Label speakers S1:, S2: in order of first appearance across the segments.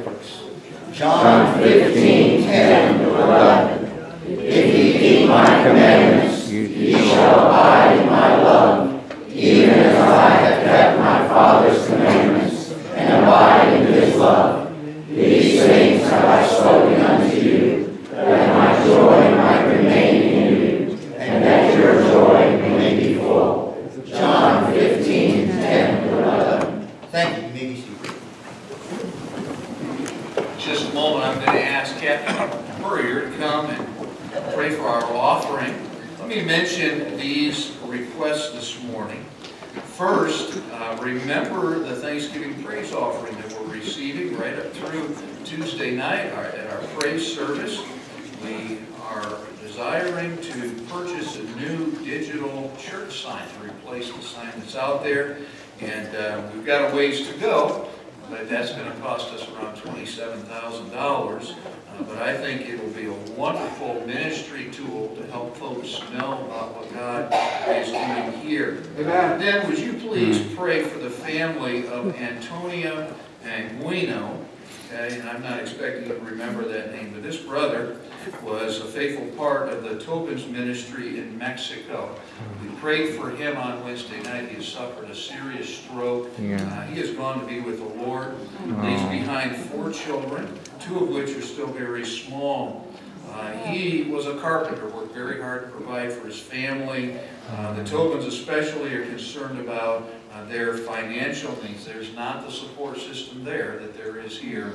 S1: works. John 15:10-11. If ye keep my commandments, ye shall abide in my love, even as I have kept my Father's commandments, and abide in his love. These things have I spoken unto you, that my joy might remain in you, and that your joy may be full. John 15:10-11. Thank you. You may be seated.
S2: Just a moment, I'm going to ask Captain Purrier to come and pray for our offering. Let me mention these requests this morning. First, remember the Thanksgiving praise offering that we're receiving right up through Tuesday night at our praise service. We are desiring to purchase a new digital church sign to replace the sign that's out there, and we've got a ways to go, but that's going to cost us around $27,000. But I think it will be a wonderful ministry tool to help folks know about what God is doing here.
S3: Amen.
S2: Then would you please pray for the family of Antonia Anguino. Okay, and I'm not expecting you to remember that name, but this brother was a faithful part of the Tobin's ministry in Mexico. We prayed for him on Wednesday night. He has suffered a serious stroke. He has gone to be with the Lord. Leaves behind 4 children, 2 of which are still very small. He was a carpenter, worked very hard to provide for his family. The Tobins especially are concerned about their financial needs. There's not the support system there that there is here.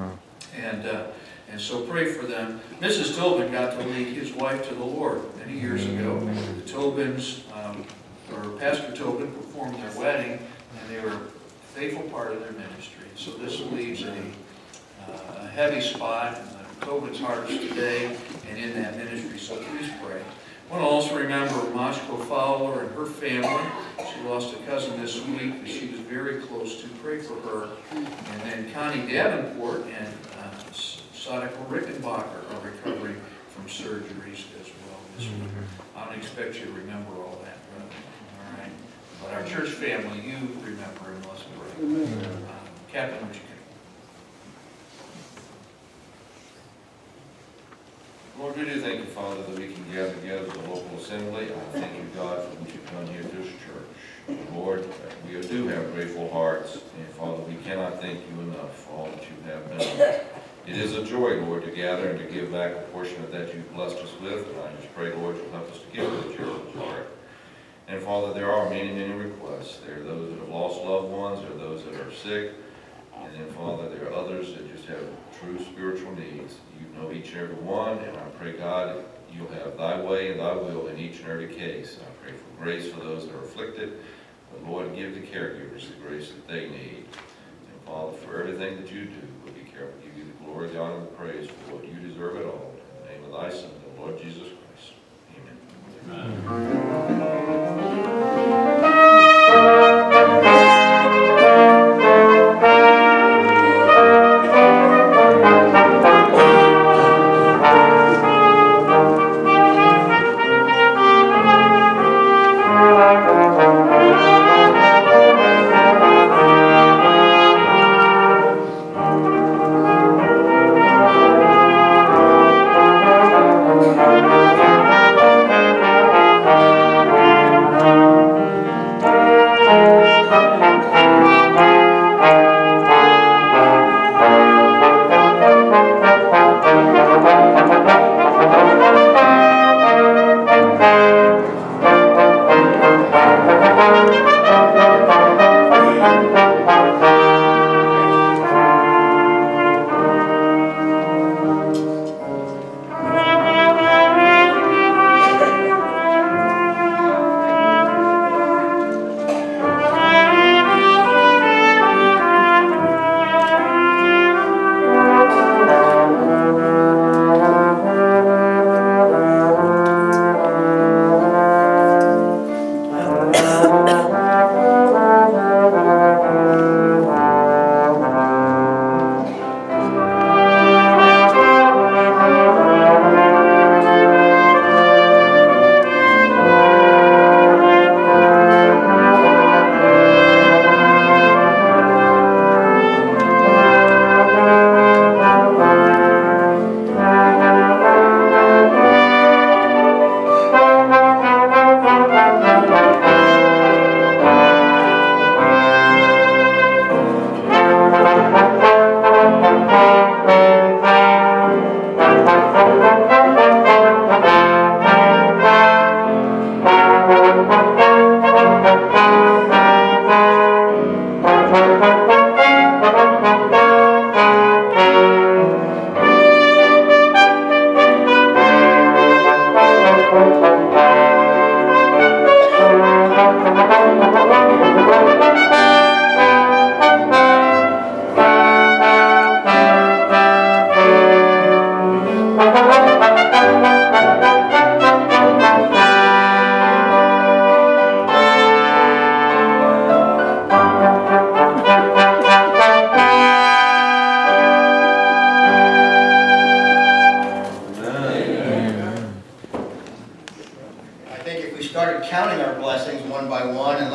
S2: And so pray for them. Mrs. Tobin got to lead his wife to the Lord many years ago. The Tobins, or Pastor Tobin, performed their wedding, and they were a faithful part of their ministry. So this leaves a heavy spot in the Tobin's hearts today and in that ministry. So please pray. I want to also remember Mashko Fowler and her family. She lost a cousin this week that she was very close to. Pray for her. And then Connie Davenport and Sadako Rickenbacher are recovering from surgeries as well this week. I don't expect you to remember all that, brother. All right? But our church family, you remember and let's pray. Captain, would you come?
S4: Lord, we do thank you, Father, that we can gather together as a local assembly. I thank you, God, for what you've done here at this church. Lord, we do have grateful hearts, and Father, we cannot thank you enough for all that you have done. It is a joy, Lord, to gather and to give back a portion of that you've blessed us with, and I just pray, Lord, you'll help us to give it your heart. And Father, there are many, many requests. There are those that have lost loved ones, there are those that are sick, and then, Father, there are others that just have true spiritual needs. You know each and every one, and I pray, God, you'll have thy way and thy will in each and every case. I pray for grace for those that are afflicted, but Lord, give the caregivers the grace that they need. And Father, for everything that you do, we'll be careful to give you the glory, the honor, and the praise for what you deserve it all. In the name of thy Son, the Lord Jesus Christ. Amen.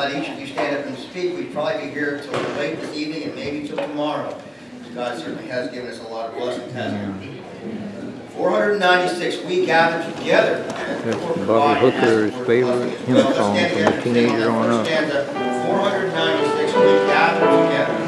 S3: let each of you stand up and speak. We'd probably be here till late this evening and maybe till tomorrow. God certainly has given us a lot of blessings, hasn't He? 496, we gather together.
S1: That's Bobby Hooker's favorite hymn song from the teenager on up.
S3: 496, we gather together.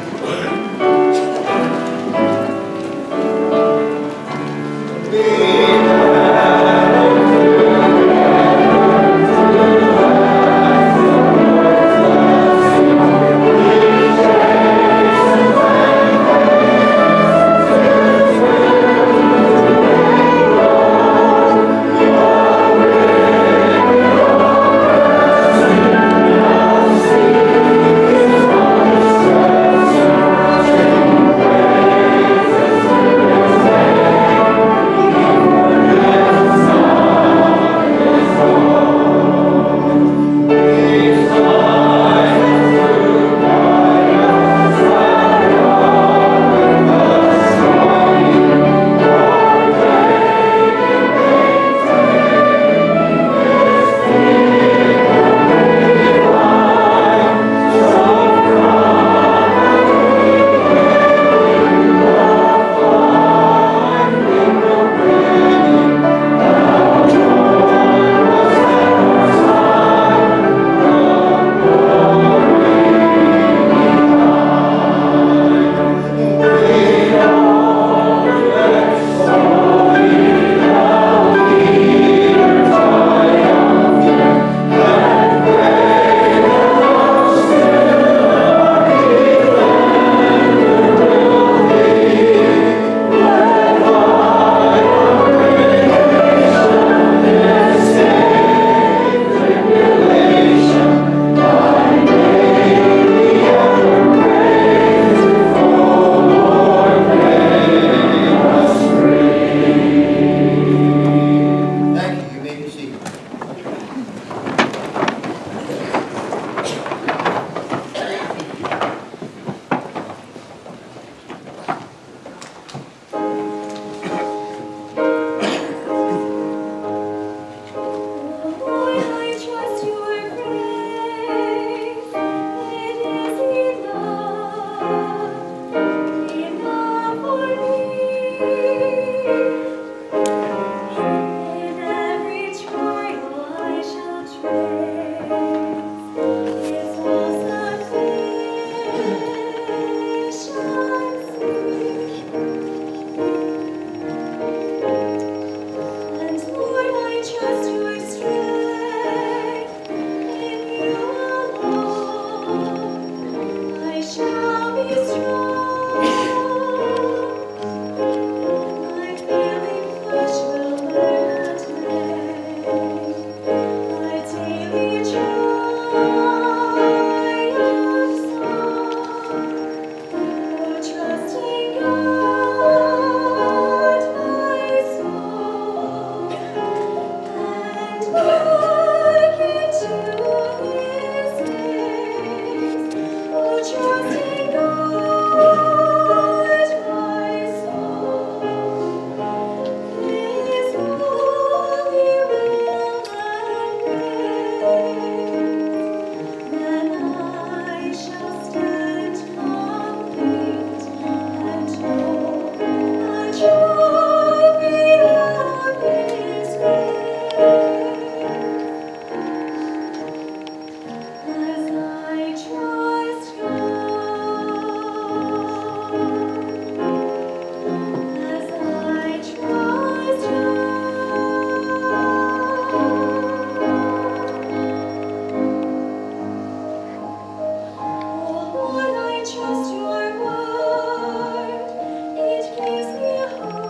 S5: Trust your word, it gives me hope.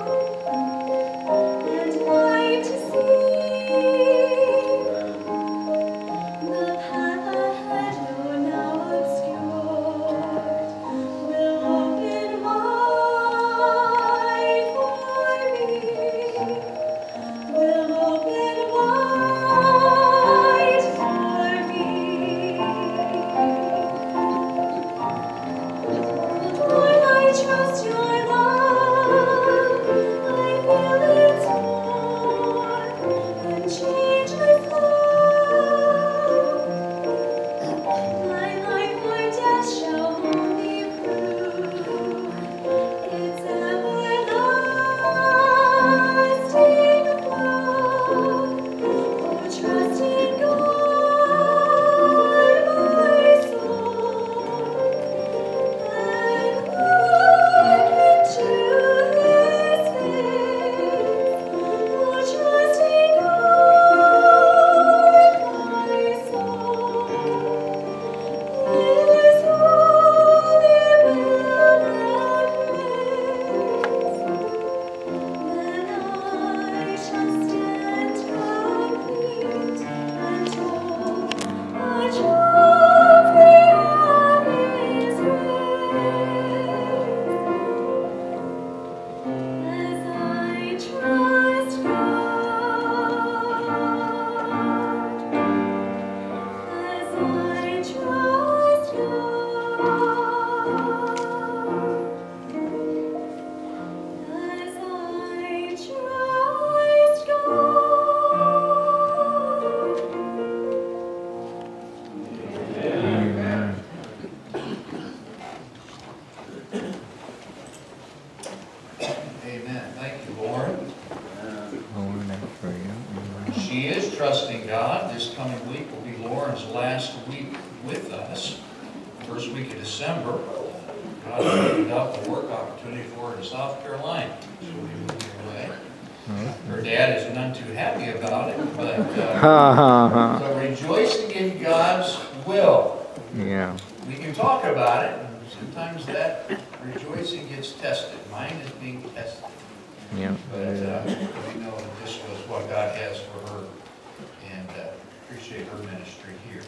S2: he is trusting God. This coming week will be Lauren's last week with us. First week of December. God has opened up a work opportunity for her in South Carolina. She'll be moving away. Her dad is none too happy about it, but rejoicing in God's will.
S1: Yeah.
S2: We can talk about it, and sometimes that rejoicing gets tested. Mine is being tested.
S1: Yeah.
S2: But we know that this was what God has for her, and appreciate her ministry here.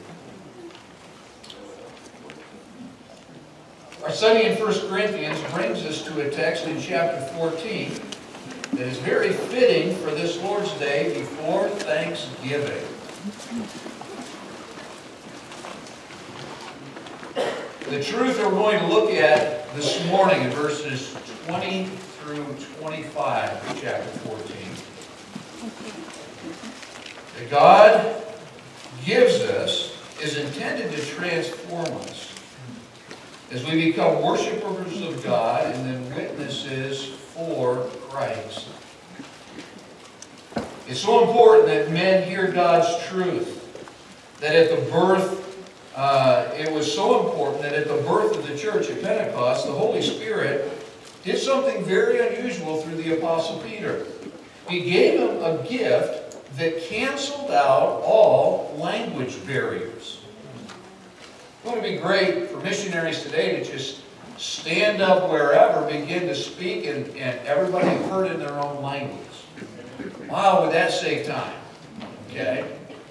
S2: Our study in 1 Corinthians brings us to a text in chapter 14 that is very fitting for this Lord's Day before Thanksgiving. The truth we're going to look at this morning in verses 20 through 25 of chapter 14. That God gives us is intended to transform us as we become worshipers of God and then witnesses for Christ. It's so important that men hear God's truth. That at the birth, it was so important that at the birth of the church at Pentecost, the Holy Spirit did something very unusual through the Apostle Peter. He gave him a gift that canceled out all language barriers. It would be great for missionaries today to just stand up wherever, begin to speak, and everybody heard in their own language. Wow, would that save time? Okay.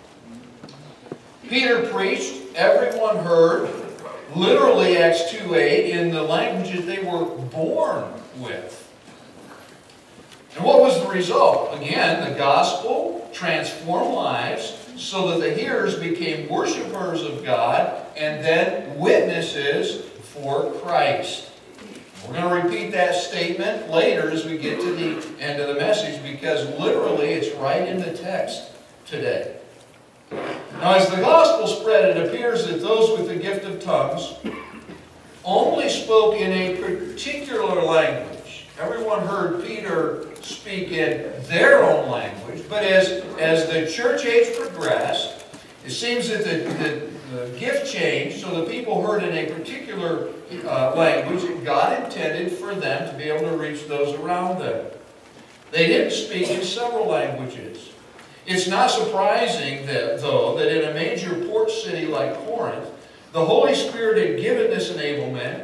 S2: Peter preached, everyone heard, literally Acts 2:8, in the languages they were born with. And what was the result? Again, the gospel transformed lives so that the hearers became worshipers of God and then witnesses for Christ. We're going to repeat that statement later as we get to the end of the message because literally it's right in the text today. Now, as the gospel spread, it appears that those with the gift of tongues only spoke in a particular language. Everyone heard Peter speak in their own language, but as the church age progressed, it seems that the gift changed, so the people heard in a particular language that God intended for them to be able to reach those around them. They didn't speak in several languages. It's not surprising, though, that in a major port city like Corinth, the Holy Spirit had given this enablement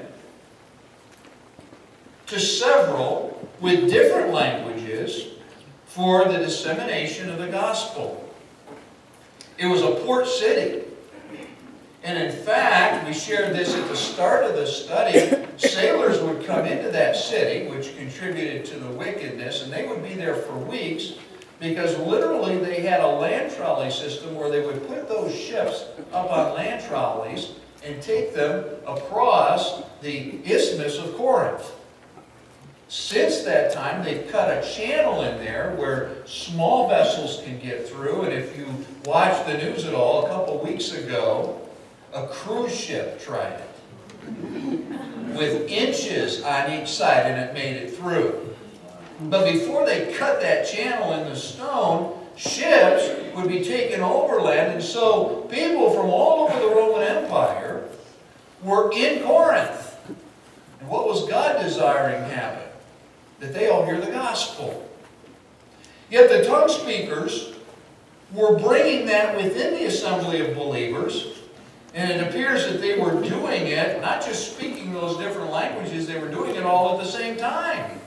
S2: to several with different languages for the dissemination of the gospel. It was a port city. And in fact, we shared this at the start of the study, sailors would come into that city, which contributed to the wickedness, and they would be there for weeks, because literally they had a land trolley system where they would put those ships up on land trolleys and take them across the Isthmus of Corinth. Since that time, they've cut a channel in there where small vessels can get through, and if you watch the news at all, a couple weeks ago, a cruise ship tried it with inches on each side, and it made it through. But before they cut that channel in the stone, ships would be taken overland, and so people from all over the Roman Empire were in Corinth. And what was God desiring to happen? That they all hear the gospel. Yet the tongue speakers were bringing that within the assembly of believers, and it appears that they were doing it, not just speaking those different languages, they were doing it all at the same time.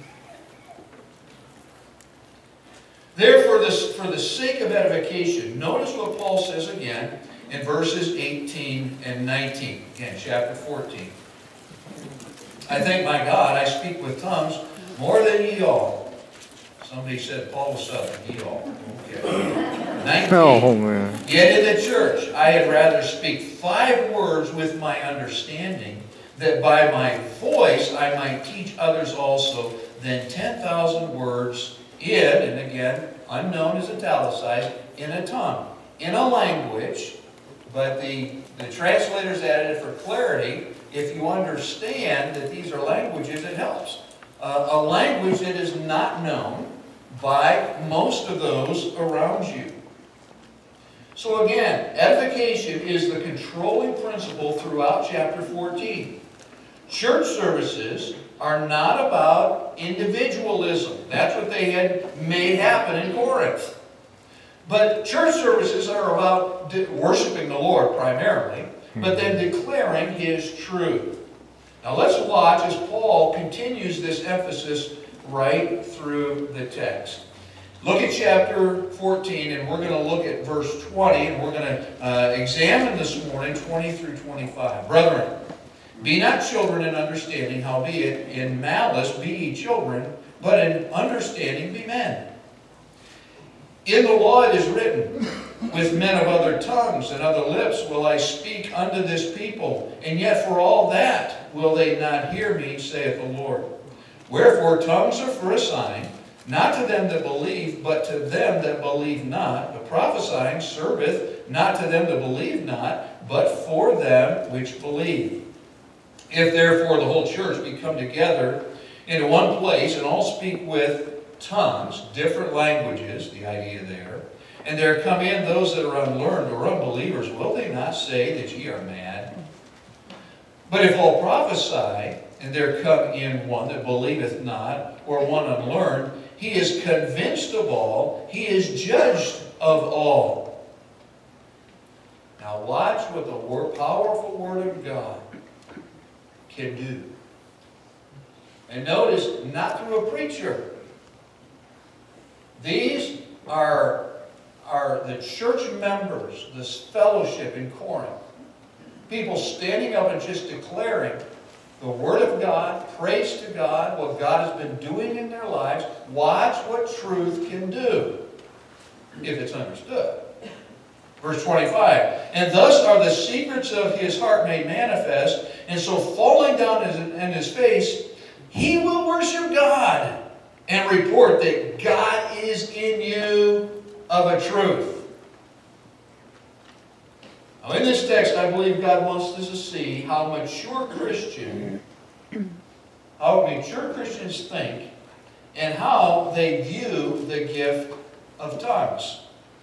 S2: Therefore, for the sake of edification, notice what Paul says again in verses 18 and 19. Again, chapter 14. I thank my God, I speak with tongues more than ye all. Somebody said Paul was Southern, ye all. Okay. 19.
S1: Oh, man.
S2: Yet in the church I had rather speak 5 words with my understanding, that by my voice I might teach others also, than 10,000 words in, and again, unknown is italicized, in a tongue, in a language, but the translators added it for clarity. If you understand that these are languages, it helps. A language that is not known by most of those around you. So again, edification is the controlling principle throughout chapter 14. Church services are not about individualism. That's what they had made happen in Corinth. But church services are about worshiping the Lord primarily, but then declaring His truth. Now let's watch as Paul continues this emphasis right through the text. Look at chapter 14, and we're going to look at verse 20, and we're going to examine this morning 20 through 25. Brethren, be not children in understanding, howbeit in malice be ye children, but in understanding be men. In the law it is written, with men of other tongues and other lips will I speak unto this people, and yet for all that will they not hear me, saith the Lord. Wherefore tongues are for a sign, not to them that believe, but to them that believe not. But prophesying serveth not to them that believe not, but for them which believe. If therefore the whole church be come together into one place, and all speak with tongues, different languages, the idea there, and there come in those that are unlearned or unbelievers, will they not say that ye are mad? But if all prophesy, and there come in one that believeth not, or one unlearned, he is convinced of all, he is judged of all. Now watch what the powerful Word of God can do. And notice, not through a preacher. These are the church members, this fellowship in Corinth. People standing up and just declaring the Word of God, praise to God, what God has been doing in their lives. Watch what truth can do, if it's understood. Verse 25, and thus are the secrets of his heart made manifest, and so falling down in his face, he will worship God and report that God is in you of a truth. Now in this text, I believe God wants us to see how mature Christians think and how they view the gift of tongues.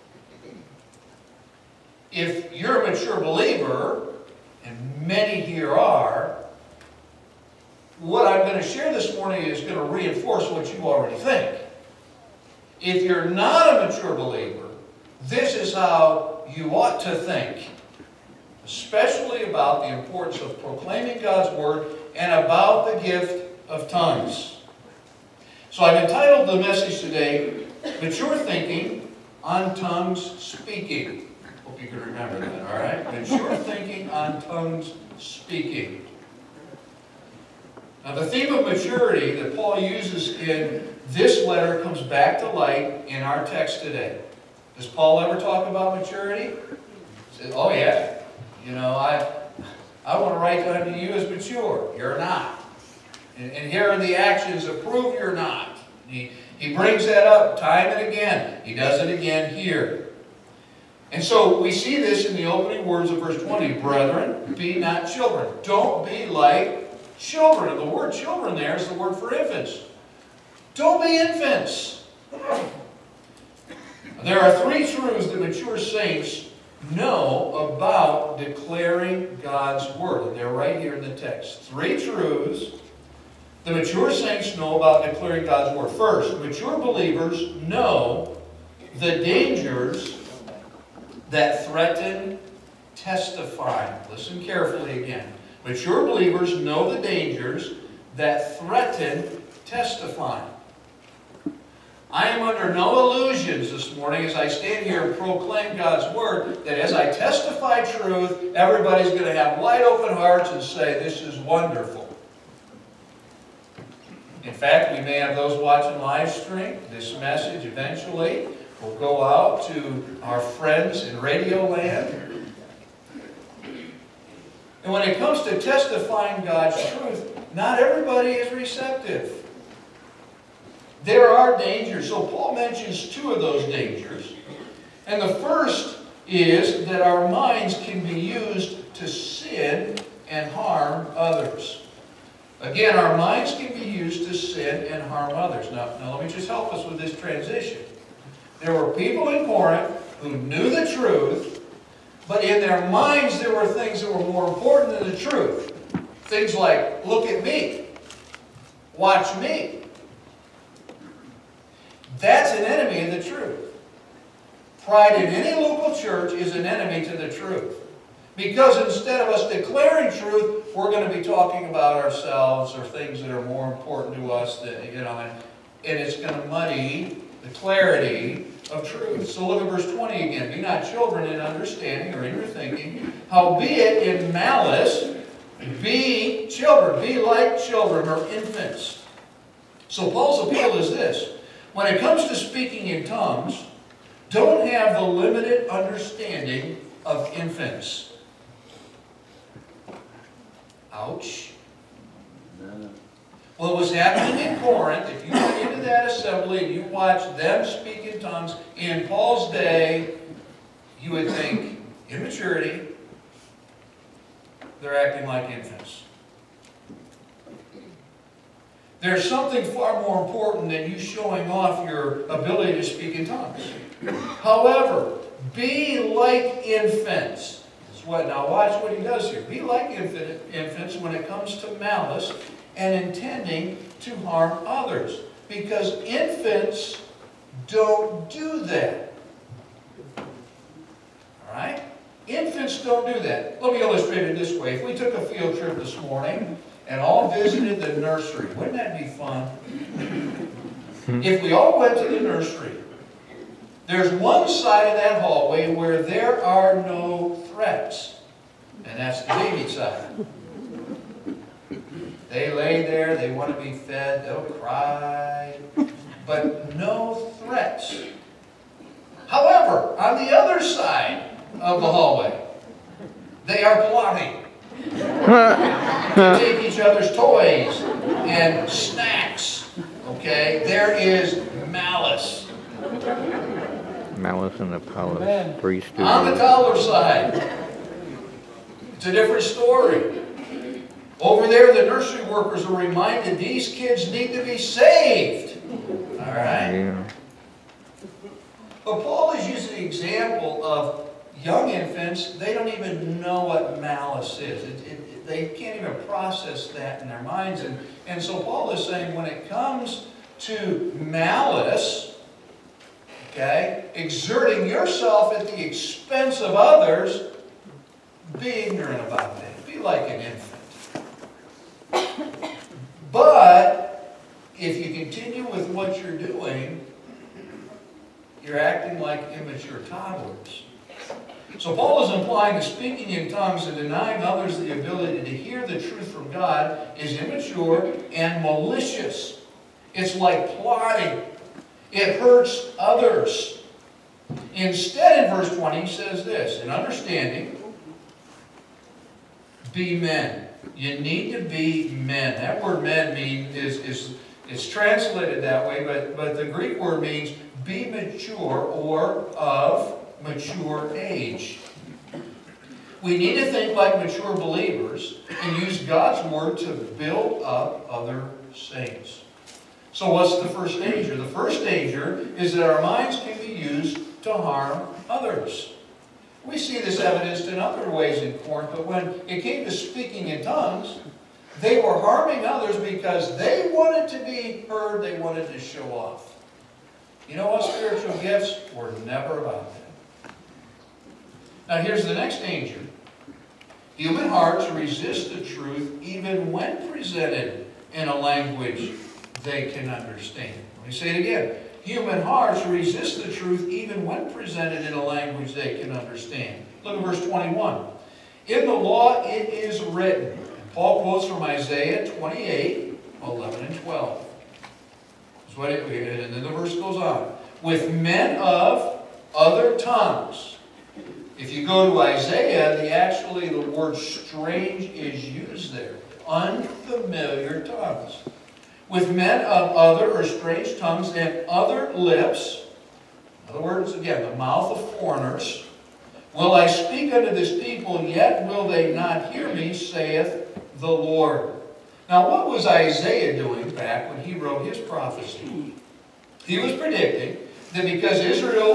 S2: If you're a mature believer, and many here are, what I'm going to share this morning is going to reinforce what you already think. If you're not a mature believer, this is how you ought to think, especially about the importance of proclaiming God's Word and about the gift of tongues. So I've entitled the message today, Mature Thinking on Tongues Speaking. Hope you can remember that, all right? Mature Thinking on Tongues Speaking. Now the theme of maturity that Paul uses in this letter comes back to light in our text today. Does Paul ever talk about maturity? He says, oh yeah, you know, I want to write unto you as mature. You're not. And here are the actions that prove you're not. He brings that up time and again. He does it again here. And so we see this in the opening words of verse 20. Brethren, be not children. Don't be like children. The word children there is the word for infants. Don't be infants. There are three truths that mature saints know about declaring God's Word. And they're right here in the text. Three truths the mature saints know about declaring God's Word. First, mature believers know the dangers that threaten testifying. Listen carefully again. Mature believers know the dangers that threaten testifying. I am under no illusions this morning as I stand here and proclaim God's Word that as I testify truth, everybody's going to have wide open hearts and say, this is wonderful. In fact, we may have those watching live stream. This message eventually will go out to our friends in Radio Land. And when it comes to testifying God's truth, not everybody is receptive. There are dangers. So Paul mentions two of those dangers. And the first is that our minds can be used to sin and harm others. Again, our minds can be used to sin and harm others. Now let me just help us with this transition. There were people in Corinth who knew the truth, but in their minds there were things that were more important than the truth. Things like, look at me, watch me. That's an enemy of the truth. Pride in any local church is an enemy to the truth. Because instead of us declaring truth, we're going to be talking about ourselves or things that are more important to us, that, and it's going to muddy the clarity of truth. So look at verse 20 again. Be not children in understanding or in your thinking, howbeit in malice be children. Be like children or infants. So Paul's appeal is this. When it comes to speaking in tongues, don't have the limited understanding of infants. Ouch. Well, it was happening in Corinth. If you went into that assembly and you watched them speak in tongues in Paul's day, you would think, immaturity, they're acting like infants. There's something far more important than you showing off your ability to speak in tongues. However, be like infants. Now watch what he does here. Be like infants when it comes to malice and intending to harm others. Because infants don't do that. Alright? Infants don't do that. Let me illustrate it this way. If we took a field trip this morning and all visited the nursery, wouldn't that be fun? If we all went to the nursery, there's one side of that hallway where there are no threats, and that's the baby side. They lay there, they want to be fed, they'll cry, but no threats. However, on the other side of the hallway, they are plotting to take each other's toys and snacks. Okay, there is malice.
S1: Malice in the palace, 3 Stooges.
S2: On the toddler side, it's a different story. Over there, the nursery workers are reminded these kids need to be saved. All right?
S1: Yeah.
S2: But Paul is using the example of young infants. They don't even know what malice is. They can't even process that in their minds. And so Paul is saying when it comes to malice, okay, exerting yourself at the expense of others, be ignorant about that. Be like an infant. But if you continue with what you're doing, you're acting like immature toddlers. So Paul is implying that speaking in tongues and denying others the ability to hear the truth from God is immature and malicious. It's like plotting. It hurts others. Instead, in verse 20, he says this, in understanding, be men. You need to be men. That word men is translated that way, but the Greek word means be mature or of mature age. We need to think like mature believers and use God's word to build up other saints. So what's the first danger? The first danger is that our minds can be used to harm others. We see this evidenced in other ways in Corinth, but when it came to speaking in tongues, they were harming others because they wanted to be heard, they wanted to show off. You know what? Spiritual gifts were never about that. Now here's the next danger. Human hearts resist the truth even when presented in a language they can understand. Let me say it again. Human hearts resist the truth even when presented in a language they can understand. Look at verse 21. In the law it is written. And Paul quotes from Isaiah 28, 11 and 12. And then the verse goes on. With men of other tongues. If you go to Isaiah, the word strange is used there. Unfamiliar tongues. With men of other or strange tongues and other lips, in other words, again, the mouth of foreigners, will I speak unto this people, yet will they not hear me, saith the Lord. Now, what was Isaiah doing back when he wrote his prophecy? He was predicting that because Israel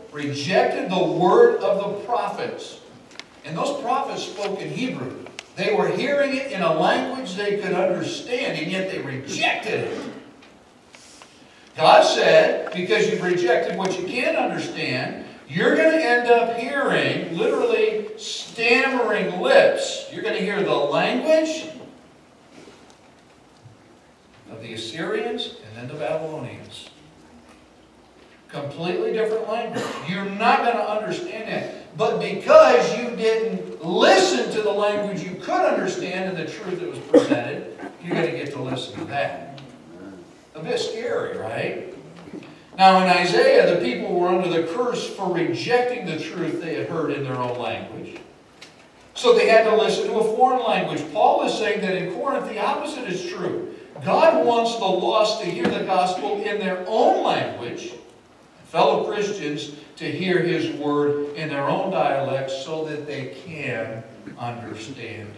S2: rejected the word of the prophets. And those prophets spoke in Hebrew. They were hearing it in a language they could understand, and yet they rejected it. God said, because you've rejected what you can't understand, you're going to end up hearing, literally, stammering lips. You're going to hear the language of the Assyrians and then the Babylonians. Completely different language. You're not going to understand that. But because you didn't listen to the language you could understand and the truth that was presented, you're going to get to listen to that. A bit scary, right? Now in Isaiah, the people were under the curse for rejecting the truth they had heard in their own language. So they had to listen to a foreign language. Paul is saying that in Corinth the opposite is true. God wants the lost to hear the gospel in their own language, fellow Christians to hear His word in their own dialects so that they can understand.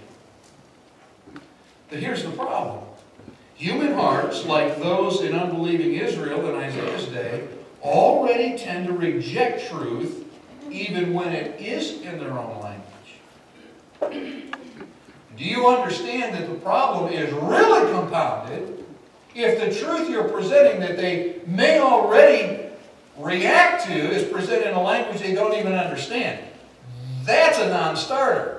S2: But here's the problem. Human hearts, like those in unbelieving Israel in Isaiah's day, already tend to reject truth even when it is in their own language. Do you understand that the problem is really compounded if the truth you're presenting that they may already react to is presented in a language they don't even understand? That's a non-starter.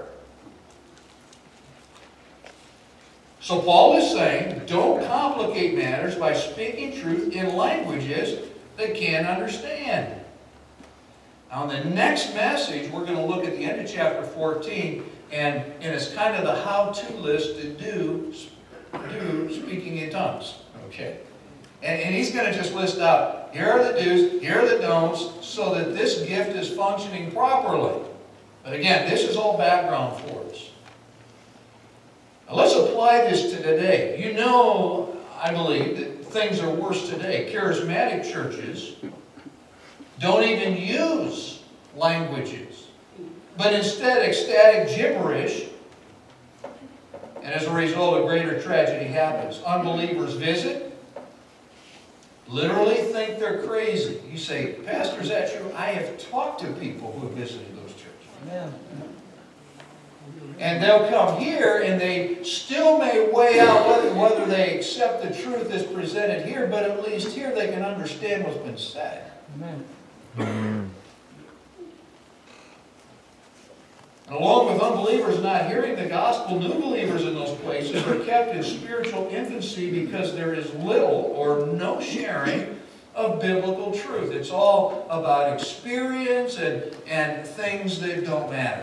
S2: So Paul is saying, don't complicate matters by speaking truth in languages they can't understand. Now in the next message, we're going to look at the end of chapter 14, and it's kind of the how-to list to do speaking in tongues. Okay. And he's going to just list out, here are the do's, here are the don'ts, so that this gift is functioning properly. But again, this is all background for us. Now let's apply this to today. You know, I believe that things are worse today. Charismatic churches don't even use languages, but instead ecstatic gibberish, and as a result a greater tragedy happens. Unbelievers visit, literally think they're crazy. You say, Pastor, is that true? I have talked to people who have visited those churches.
S1: Yeah.
S2: And they'll come here and they still may weigh out whether they accept the truth as presented here, but at least here they can understand what's been said.
S1: Amen.
S2: And along with unbelievers not hearing the gospel, new believers in those places are kept in spiritual infancy because there is little or no sharing of biblical truth. It's all about experience and things that don't matter.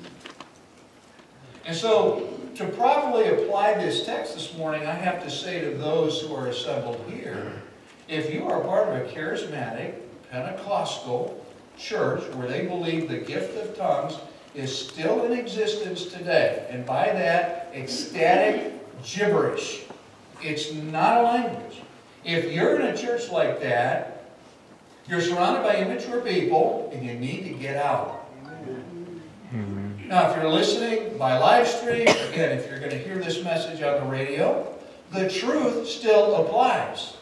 S2: And so, to properly apply this text this morning, I have to say to those who are assembled here, if you are part of a charismatic, Pentecostal church where they believe the gift of tongues is still in existence today, and by that, ecstatic gibberish. It's not a language. If you're in a church like that, you're surrounded by immature people, and you need to get out. Now, if you're listening by live stream, again, if you're going to hear this message on the radio, the truth still applies.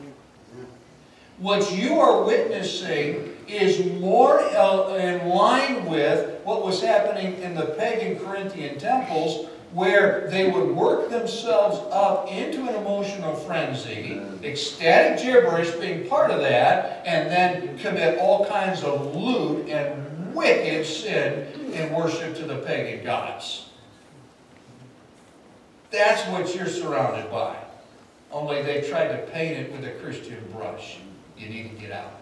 S2: What you are witnessing is more in line with what was happening in the pagan Corinthian temples, where they would work themselves up into an emotional frenzy, ecstatic gibberish being part of that, and then commit all kinds of lewd and wicked sin in worship to the pagan gods. That's what you're surrounded by. Only they tried to paint it with a Christian brush. You need to get out.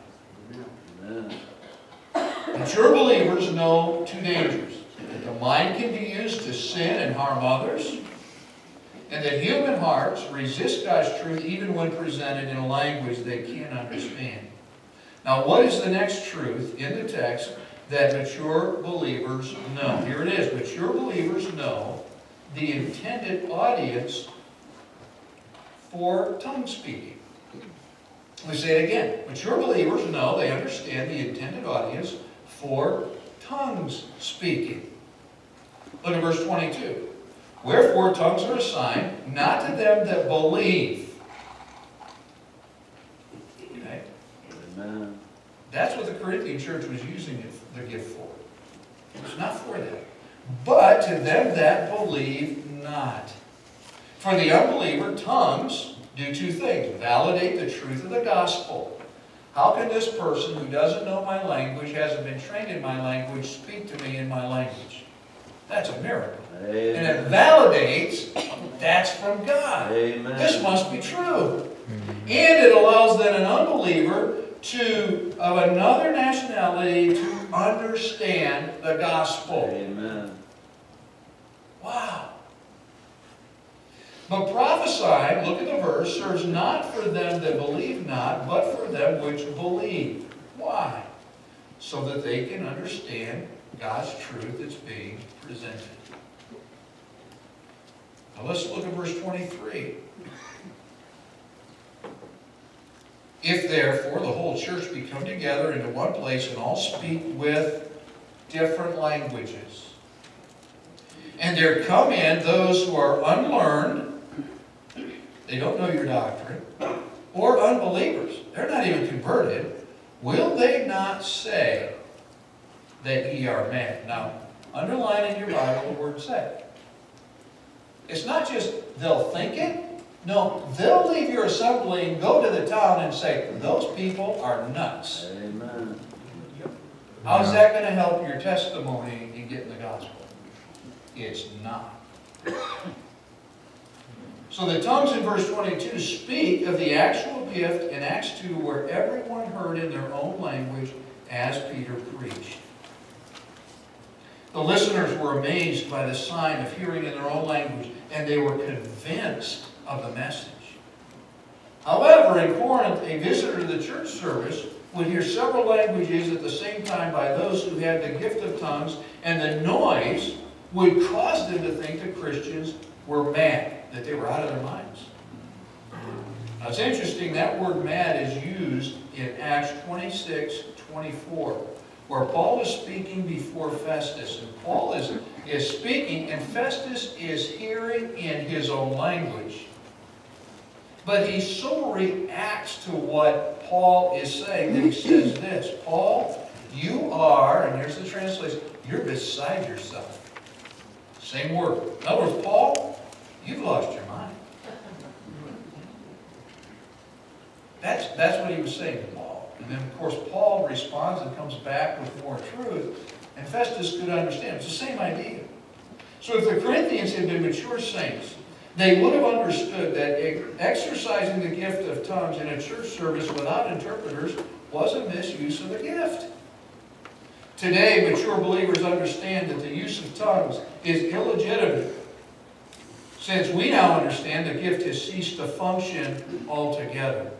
S2: Mature believers know two dangers. That the mind can be used to sin and harm others, and that human hearts resist God's truth even when presented in a language they can't understand. Now, what is the next truth in the text that mature believers know? Here it is. Mature believers know the intended audience for tongue speaking. Let me say it again. Mature believers know, they understand the intended audience for tongues speaking. Look at verse 22. Wherefore tongues are assigned not to them that believe. Okay?
S1: Amen.
S2: That's what the Corinthian church was using the gift for. It's not for them. But to them that believe not. For the unbeliever, tongues do two things. Validate the truth of the gospel. How can this person who doesn't know my language, hasn't been trained in my language, speak to me in my language? That's a miracle.
S1: Amen.
S2: And it validates that's from God.
S1: Amen.
S2: This must be true. And it allows then an unbeliever of another nationality to understand the gospel.
S1: Amen.
S2: Wow. But prophesying, look at the verse, serves not for them that believe not, but for them which believe. Why? So that they can understand God's truth that's being presented. Now let's look at verse 23. If therefore the whole church be come together into one place and all speak with different languages, and there come in those who are unlearned, they don't know your doctrine, or unbelievers, they're not even converted, will they not say that ye are mad? Now, underline in your Bible the word say. It's not just they'll think it. No, they'll leave your assembly and go to the town and say, those people are nuts.
S1: Amen.
S2: How's that going to help your testimony in getting the gospel? It's not. So the tongues in verse 22 speak of the actual gift in Acts 2 where everyone heard in their own language as Peter preached. The listeners were amazed by the sign of hearing in their own language, and they were convinced of the message. However, in Corinth, a visitor to the church service would hear several languages at the same time by those who had the gift of tongues, and the noise would cause them to think the Christians were mad, that they were out of their minds. Now it's interesting, that word mad is used in Acts 26:24, where Paul is speaking before Festus. And Paul is speaking, and Festus is hearing in his own language. But he so reacts to what Paul is saying that he says this, Paul, you are, and here's the translation, you're beside yourself. Same word. In other words, Paul, you've lost your mind. That's what he was saying to Paul. And then, of course, Paul responds and comes back with more truth. And Festus could understand. It's the same idea. So if the Corinthians had been mature saints, they would have understood that exercising the gift of tongues in a church service without interpreters was a misuse of the gift. Today, mature believers understand that the use of tongues is illegitimate, since we now understand the gift has ceased to function altogether.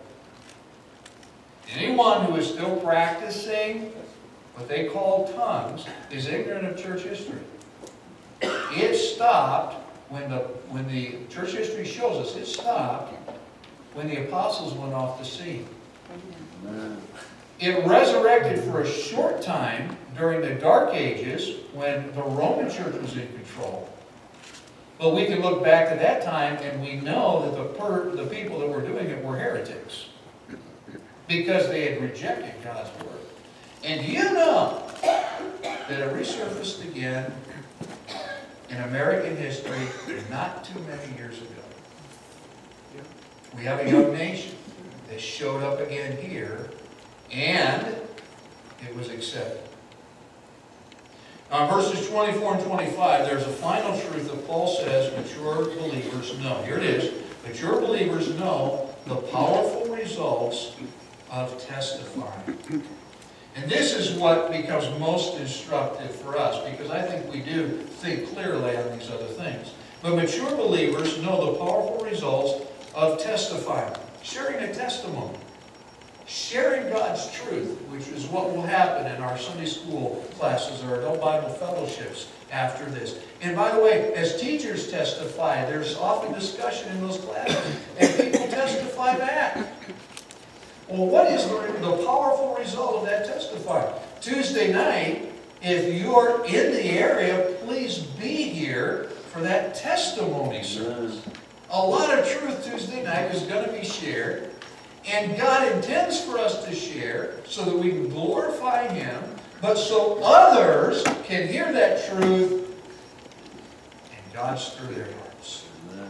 S2: Anyone who is still practicing what they call tongues is ignorant of church history. It stopped when the church history shows us, it stopped when the apostles went off the scene.
S1: Amen.
S2: It resurrected for a short time during the Dark Ages when the Roman Church was in control. But we can look back to that time and we know that the people that were doing it were heretics, because they had rejected God's word. And do you know that it resurfaced again in American history not too many years ago? We have a young nation that showed up again here, and it was accepted. Now, in verses 24 and 25, there's a final truth that Paul says mature believers know. Here it is. Mature believers know the powerful results of testifying. And this is what becomes most instructive for us, because I think we do think clearly on these other things. But mature believers know the powerful results of testifying, sharing a testimony, sharing God's truth, which is what will happen in our Sunday school classes or adult Bible fellowships after this. And by the way, as teachers testify, there's often discussion in those classes, and people testify back. Well, what is the powerful result of that testifying? Tuesday night, if you're in the area, please be here for that testimony service. A lot of truth Tuesday night is going to be shared, And God intends for us to share so that we can glorify Him, but so others can hear that truth and God stir their hearts.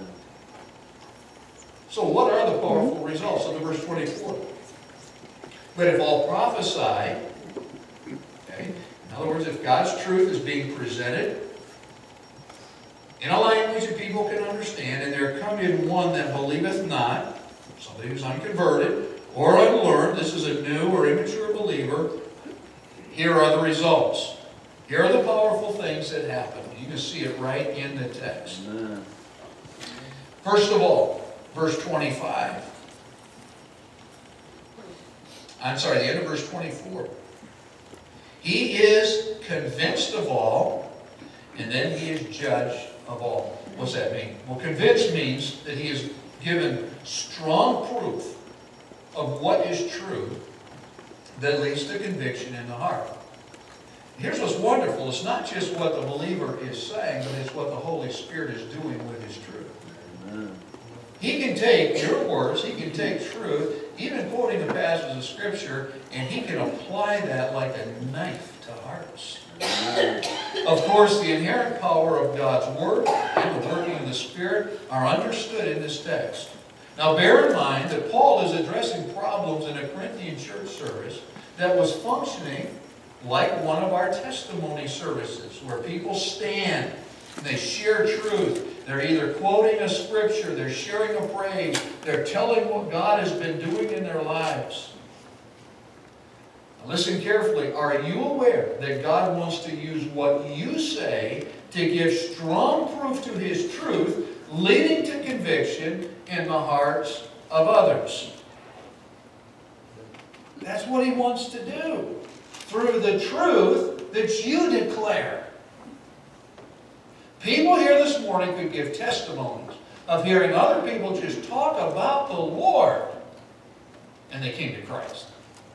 S2: So what are the powerful results? Look at verse 24. But if all prophesy, okay, in other words, if God's truth is being presented in a language that people can understand, and there come in one that believeth not, somebody who's unconverted or unlearned, this is a new or immature believer, here are the results. Here are the powerful things that happen. You can see it right in the text. First of all, verse 25. I'm sorry, the end of verse 24. He is convinced of all, and then he is judged of all. What's that mean? Well, convinced means that he is given strong proof of what is true that leads to conviction in the heart. Here's what's wonderful. It's not just what the believer is saying, but it's what the Holy Spirit is doing with his truth. Amen. He can take your words, he can take truth, even quoting the passages of Scripture, and he can apply that like a knife to hearts. Of course, the inherent power of God's Word and the working of the Spirit are understood in this text. Now bear in mind that Paul is addressing problems in a Corinthian church service that was functioning like one of our testimony services, where people stand and they share truth. They're either quoting a scripture, they're sharing a praise, they're telling what God has been doing in their lives. Now listen carefully. Are you aware that God wants to use what you say to give strong proof to His truth, leading to conviction in the hearts of others? That's what He wants to do through the truth that you declare. People here this morning could give testimonies of hearing other people just talk about the Lord, and they came to Christ.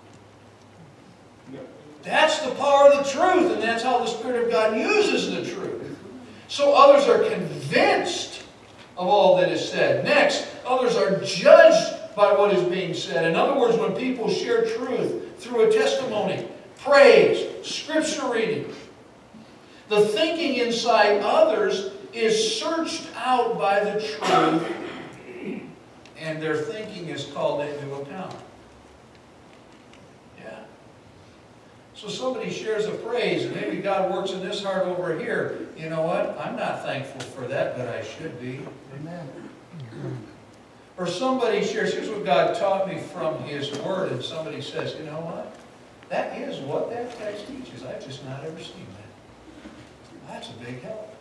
S2: That's the power of the truth, and that's how the Spirit of God uses the truth. So others are convinced of all that is said. Next, others are judged by what is being said. In other words, when people share truth through a testimony, praise, scripture reading, the thinking inside others is searched out by the truth, and their thinking is called into account. Yeah. So somebody shares a praise, and maybe God works in this heart over here. You know what? I'm not thankful for that, but I should be. Amen. Or somebody shares, here's what God taught me from His Word, and somebody says, you know what? That is what that text teaches. I've just not ever seen that. That's a big help.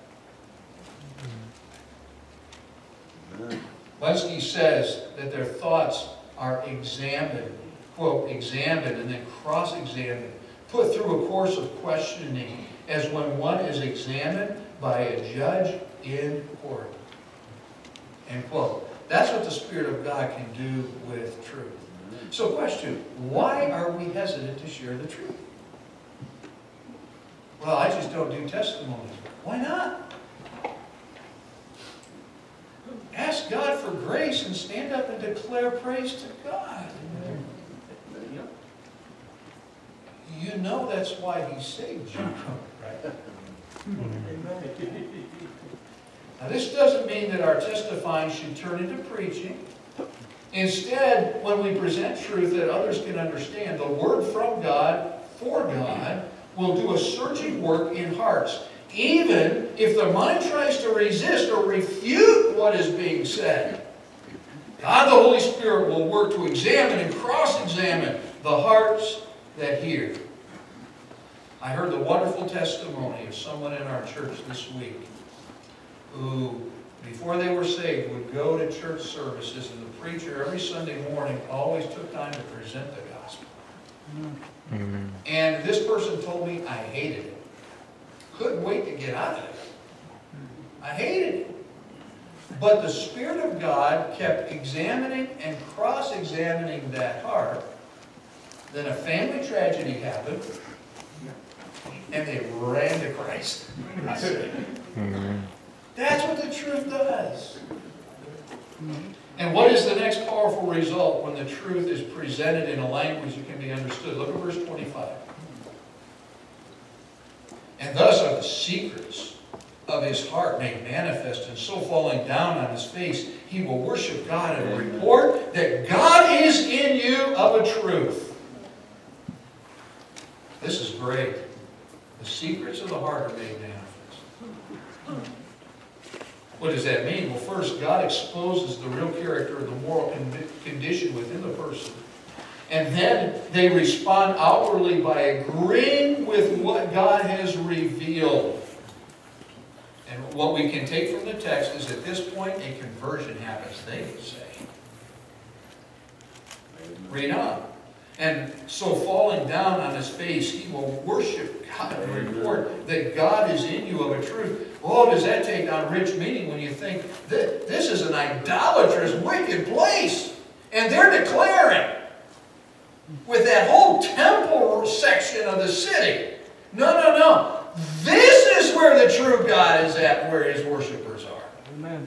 S2: Lenski says that their thoughts are examined, quote, examined and then cross-examined, put through a course of questioning, as when one is examined by a judge in court. End quote. That's what the Spirit of God can do with truth. So question, why are we hesitant to share the truth? Well, I just don't do testimonies. Why not? Ask God for grace and stand up and declare praise to God. You know that's why He saved you, right? Now this doesn't mean that our testifying should turn into preaching. Instead, when we present truth that others can understand, the Word from God, for God, will do a searching work in hearts, even if the mind tries to resist or refute what is being said. God, the Holy Spirit, will work to examine and cross-examine the hearts that hear. I heard the wonderful testimony of someone in our church this week who, before they were saved, would go to church services, and the preacher every Sunday morning always took time to present the gospel. Mm-hmm. And this person told me, I hated it. Couldn't wait to get out of it. I hated it. But the Spirit of God kept examining and cross-examining that heart. Then a family tragedy happened, and they ran to Christ. Mm-hmm. That's what the truth does. And what is the next powerful result when the truth is presented in a language that can be understood? Look at verse 25. And thus are the secrets of his heart made manifest, and so falling down on his face, he will worship God and report that God is in you of a truth. This is great. The secrets of the heart are made manifest. What does that mean? Well, first, God exposes the real character of the moral condition within the person. And then they respond outwardly by agreeing with what God has revealed. And what we can take from the text is at this point a conversion happens, they would say. Read on. And so falling down on his face, he will worship God and report that God is in you of a truth. Oh, does that take on rich meaning when you think that this is an idolatrous, wicked place? And they're declaring with that whole temple section of the city, no, no, no. This is where the true God is at, where his worshipers are.
S5: Amen.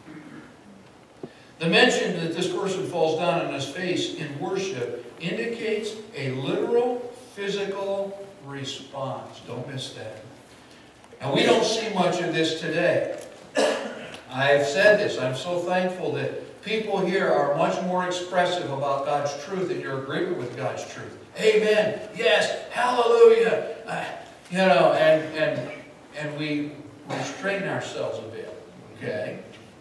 S2: The mention that this person falls down on his face in worship indicates a literal, physical response. Don't miss that. And we don't see much of this today. I've said this. I'm so thankful that people here are much more expressive about God's truth and your agreement with God's truth. Amen. Yes. Hallelujah. And we restrain ourselves a bit. Okay?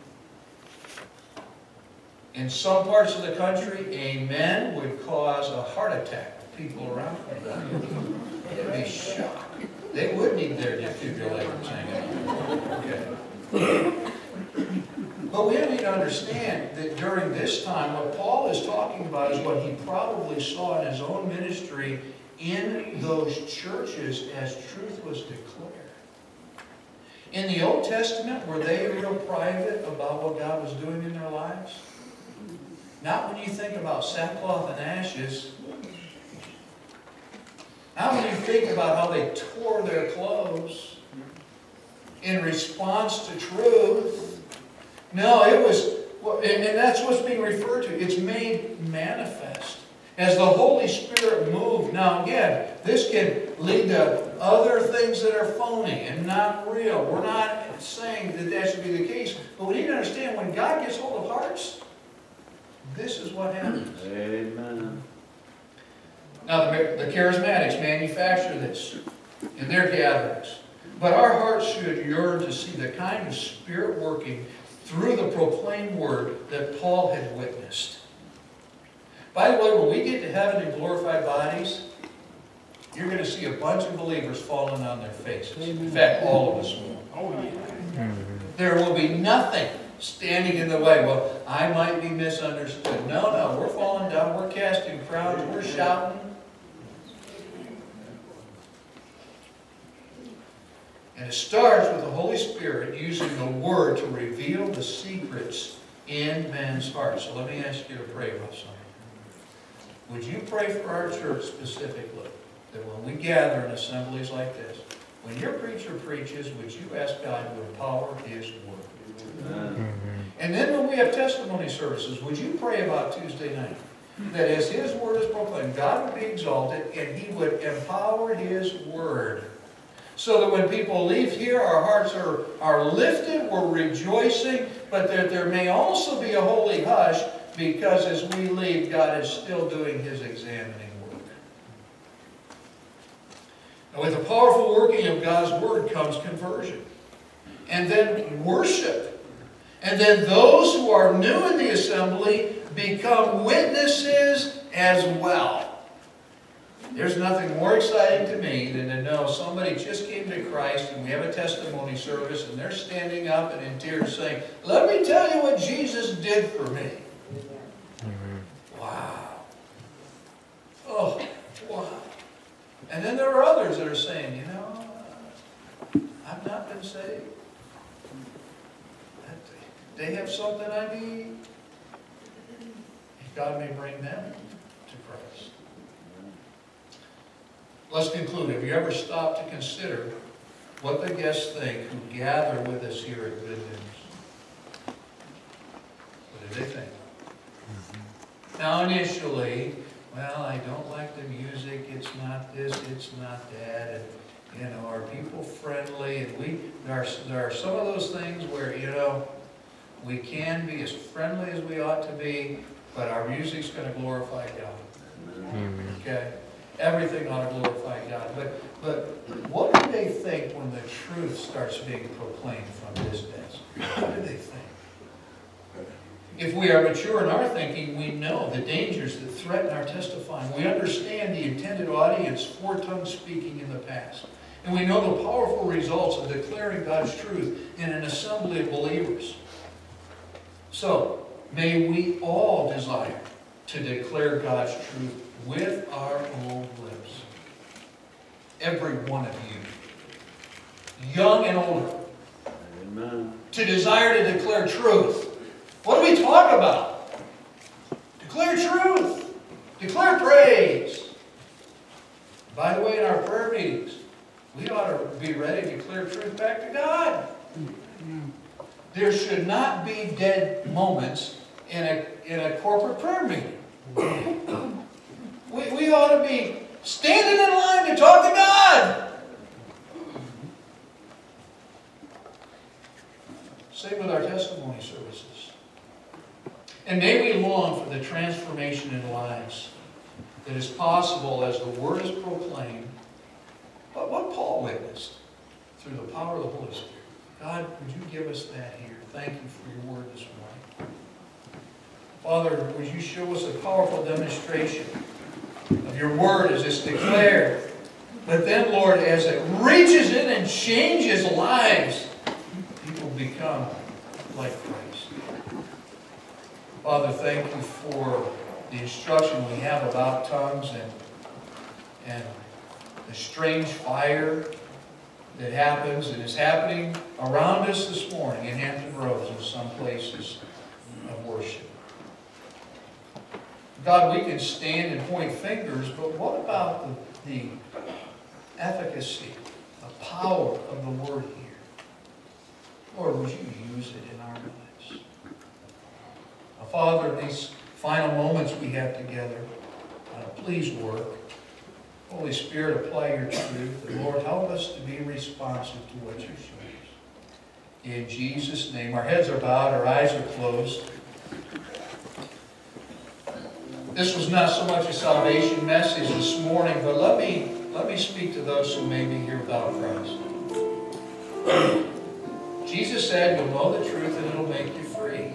S2: In some parts of the country, amen would cause a heart attack with people around them. They'd be shocked. They would need their defibrillators hanging on. Okay. But we need to understand that during this time, what Paul is talking about is what he probably saw in his own ministry in those churches as truth was declared. In the Old Testament, were they real private about what God was doing in their lives? Not when you think about sackcloth and ashes. Not when you think about how they tore their clothes in response to truth. No, it was, and that's what's being referred to. It's made manifest. As the Holy Spirit moved. Now again, this can lead to other things that are phony and not real. We're not saying that that should be the case. But we need to understand when God gets hold of hearts, this is what happens.
S1: Amen.
S2: Now the charismatics manufacture this in their gatherings. But our hearts should yearn to see the kind of Spirit working through the proclaimed word that Paul had witnessed. By the way, when we get to heaven in glorified bodies, you're going to see a bunch of believers falling on their faces. In fact, all of us will.
S5: Oh, yeah.
S2: There will be nothing standing in the way. Well, I might be misunderstood. No, no, we're falling down. We're casting crowns. We're shouting. And it starts with the Holy Spirit using the Word to reveal the secrets in men's hearts. So let me ask you to pray about something. Would you pray for our church specifically, that when we gather in assemblies like this, when your preacher preaches, would you ask God to empower His Word? And then when we have testimony services, would you pray about Tuesday night? That as His Word is proclaimed, God would be exalted and He would empower His Word. So that when people leave here, our hearts are lifted, we're rejoicing, but that there may also be a holy hush, because as we leave, God is still doing His examining work. Now, with the powerful working of God's Word comes conversion. And then worship. And then those who are new in the assembly become witnesses as well. There's nothing more exciting to me than to know somebody just came to Christ and we have a testimony service and they're standing up and in tears saying, "Let me tell you what Jesus did for me." Wow. Oh, wow. And then there are others that are saying, you know, I've not been saved. They have something I need. God may bring them to Christ. Let's conclude. Have you ever stopped to consider what the guests think who gather with us here at Good News? What do they think? Now initially, well, I don't like the music, it's not this, it's not that, and, you know, are people friendly? And there are some of those things where, you know, we can be as friendly as we ought to be, but our music's going to glorify God. Okay? Everything ought to glorify God. But what do they think when the truth starts being proclaimed from this desk? What do they think? If we are mature in our thinking, we know the dangers that threaten our testifying. We understand the intended audience for tongue speaking in the past. And we know the powerful results of declaring God's truth in an assembly of believers. So, may we all desire to declare God's truth with our own lips. Every one of you, young and older,
S1: Amen.
S2: to desire to declare truth. What do we talk about? Declare truth. Declare praise. By the way, in our prayer meetings, we ought to be ready to declare truth back to God. There should not be dead moments in a corporate prayer meeting. We ought to be standing in line to talk to God. Same with our testimony services. And may we long for the transformation in lives that is possible as the Word is proclaimed. But what Paul witnessed through the power of the Holy Spirit. God, would you give us that here? Thank you for your Word this morning. Father, would you show us a powerful demonstration of your Word as it's declared. But then, Lord, as it reaches in and changes lives, people become like Christ. Father, thank you for the instruction we have about tongues and the strange fire that happens and is happening around us this morning in Hampton Roads and some places of worship. God, we can stand and point fingers, but what about the efficacy, the power of the Word here? Lord, would you use it in our lives? Now, Father, in these final moments we have together, please work. Holy Spirit, apply your truth. And Lord, help us to be responsive to what you show us. In Jesus' name, our heads are bowed, our eyes are closed. This was not so much a salvation message this morning, but let me speak to those who may be here without Christ. Jesus said, you'll know the truth and it'll make you free.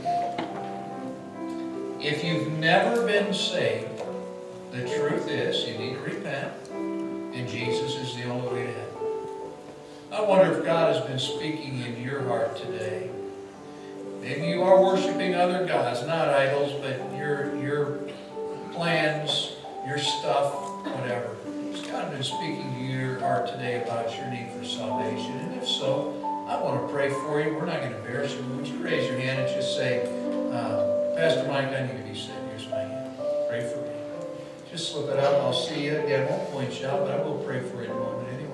S2: If you've never been saved, the truth is you need to repent, and Jesus is the only way to heaven. I wonder if God has been speaking in your heart today. Maybe you are worshiping other gods, not idols, but your plans, your stuff, whatever. Has God been speaking to your heart today about your need for salvation? And if so, I want to pray for you. We're not going to embarrass you. Would you raise your hand and just say, Pastor Mike, I need to be saved. Here's my hand. Pray for me. Just slip it out. I'll see you. Again, I won't point you out, but I will pray for you in a moment anyway.